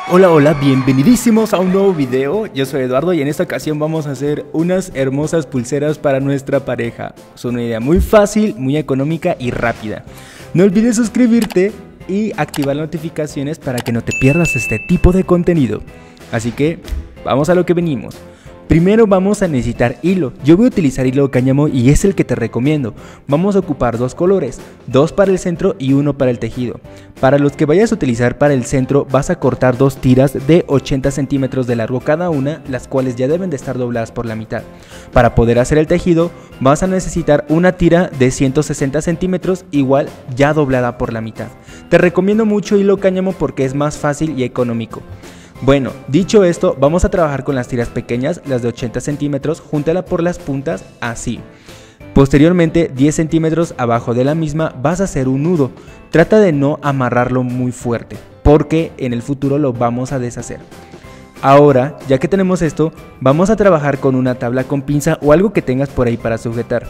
Hola, hola, bienvenidísimos a un nuevo video. Yo soy Eduardo y en esta ocasión vamos a hacer unas hermosas pulseras para nuestra pareja. Es una idea muy fácil, muy económica y rápida. No olvides suscribirte y activar las notificaciones para que no te pierdas este tipo de contenido. Así que vamos a lo que venimos. Primero vamos a necesitar hilo. Yo voy a utilizar hilo cáñamo y es el que te recomiendo. Vamos a ocupar dos colores, dos para el centro y uno para el tejido. Para los que vayas a utilizar para el centro vas a cortar dos tiras de 80 centímetros de largo cada una, las cuales ya deben de estar dobladas por la mitad. Para poder hacer el tejido vas a necesitar una tira de 160 centímetros igual ya doblada por la mitad. Te recomiendo mucho hilo cáñamo porque es más fácil y económico. Bueno, dicho esto, vamos a trabajar con las tiras pequeñas, las de 80 centímetros, júntala por las puntas así. Posteriormente, 10 centímetros abajo de la misma vas a hacer un nudo. Trata de no amarrarlo muy fuerte, porque en el futuro lo vamos a deshacer. Ahora, ya que tenemos esto, vamos a trabajar con una tabla con pinza o algo que tengas por ahí para sujetar.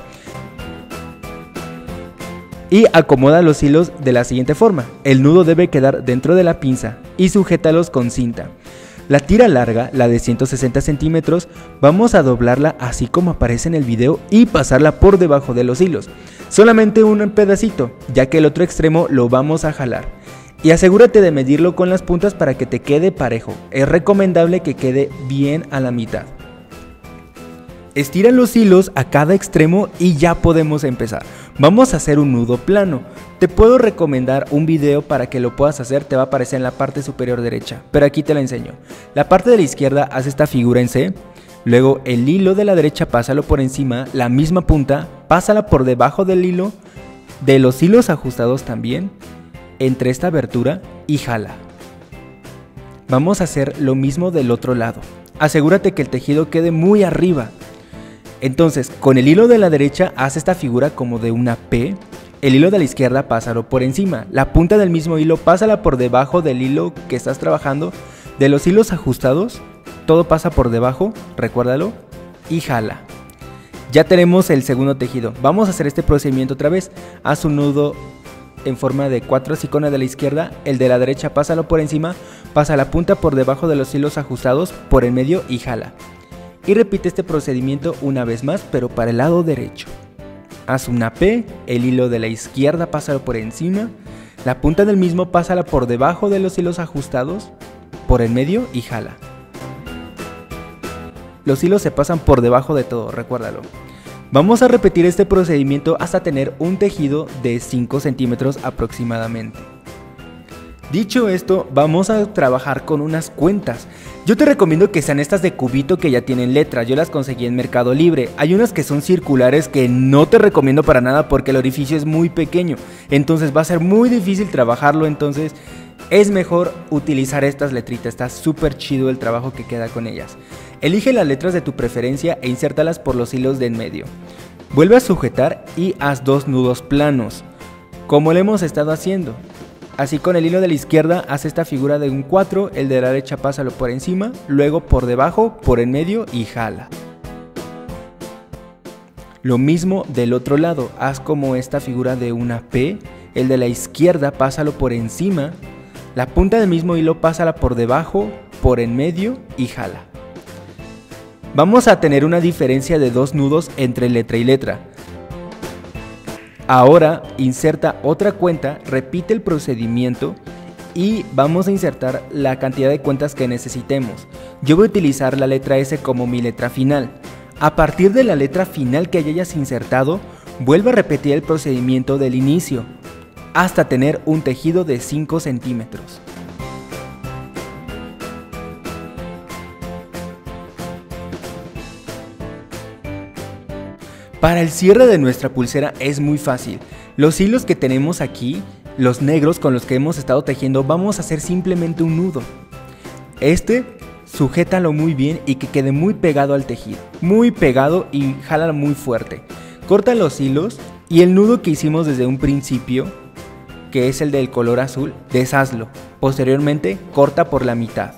Y acomoda los hilos de la siguiente forma. El nudo debe quedar dentro de la pinza y sujétalos con cinta. La tira larga, la de 160 centímetros, vamos a doblarla así como aparece en el video y pasarla por debajo de los hilos. Solamente un pedacito, ya que el otro extremo lo vamos a jalar. Y asegúrate de medirlo con las puntas para que te quede parejo. Es recomendable que quede bien a la mitad. Estira los hilos a cada extremo y ya podemos empezar. Vamos a hacer un nudo plano. Te puedo recomendar un video para que lo puedas hacer, te va a aparecer en la parte superior derecha, pero aquí te lo enseño. La parte de la izquierda hace esta figura en C, luego el hilo de la derecha pásalo por encima, la misma punta, pásala por debajo del hilo, de los hilos ajustados también, entre esta abertura y jala. Vamos a hacer lo mismo del otro lado. Asegúrate que el tejido quede muy arriba. Entonces, con el hilo de la derecha haz esta figura como de una P, el hilo de la izquierda pásalo por encima, la punta del mismo hilo pásala por debajo del hilo que estás trabajando, de los hilos ajustados, todo pasa por debajo, recuérdalo, y jala. Ya tenemos el segundo tejido, vamos a hacer este procedimiento otra vez, haz un nudo en forma de 4 así con el de la izquierda, el de la derecha pásalo por encima, pasa la punta por debajo de los hilos ajustados, por el medio y jala. Y repite este procedimiento una vez más, pero para el lado derecho. Haz una P, el hilo de la izquierda pásalo por encima, la punta del mismo pásala por debajo de los hilos ajustados, por el medio y jala. Los hilos se pasan por debajo de todo, recuérdalo. Vamos a repetir este procedimiento hasta tener un tejido de 5 centímetros aproximadamente. Dicho esto, vamos a trabajar con unas cuentas. Yo te recomiendo que sean estas de cubito que ya tienen letras, yo las conseguí en Mercado Libre. Hay unas que son circulares que no te recomiendo para nada porque el orificio es muy pequeño, entonces va a ser muy difícil trabajarlo, entonces es mejor utilizar estas letritas, está súper chido el trabajo que queda con ellas. Elige las letras de tu preferencia e insértalas por los hilos de en medio. Vuelve a sujetar y haz dos nudos planos, como lo hemos estado haciendo. Así con el hilo de la izquierda haz esta figura de un 4, el de la derecha pásalo por encima, luego por debajo, por en medio y jala. Lo mismo del otro lado, haz como esta figura de una P, el de la izquierda pásalo por encima, la punta del mismo hilo pásala por debajo, por en medio y jala. Vamos a tener una diferencia de dos nudos entre letra y letra. Ahora inserta otra cuenta, repite el procedimiento y vamos a insertar la cantidad de cuentas que necesitemos. Yo voy a utilizar la letra S como mi letra final. A partir de la letra final que hayas insertado, vuelve a repetir el procedimiento del inicio hasta tener un tejido de 5 centímetros. Para el cierre de nuestra pulsera es muy fácil. Los hilos que tenemos aquí, los negros con los que hemos estado tejiendo, vamos a hacer simplemente un nudo. Sujétalo muy bien y que quede muy pegado al tejido. Muy pegado y jálalo muy fuerte. Corta los hilos y el nudo que hicimos desde un principio, que es el del color azul, deshazlo. Posteriormente, corta por la mitad.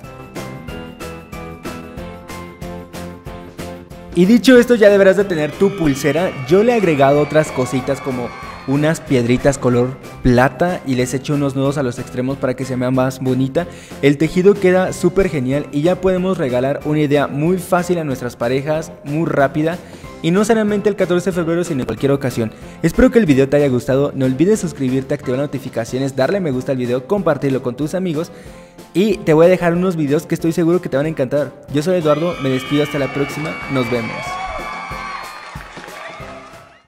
Y dicho esto, ya deberás de tener tu pulsera. Yo le he agregado otras cositas como unas piedritas color plata y les echo unos nudos a los extremos para que se vea más bonita. El tejido queda súper genial y ya podemos regalar una idea muy fácil a nuestras parejas, muy rápida. Y no solamente el 14 de febrero, sino en cualquier ocasión. Espero que el video te haya gustado. No olvides suscribirte, activar notificaciones, darle me gusta al video, compartirlo con tus amigos. Y te voy a dejar unos videos que estoy seguro que te van a encantar. Yo soy Eduardo, me despido hasta la próxima. Nos vemos.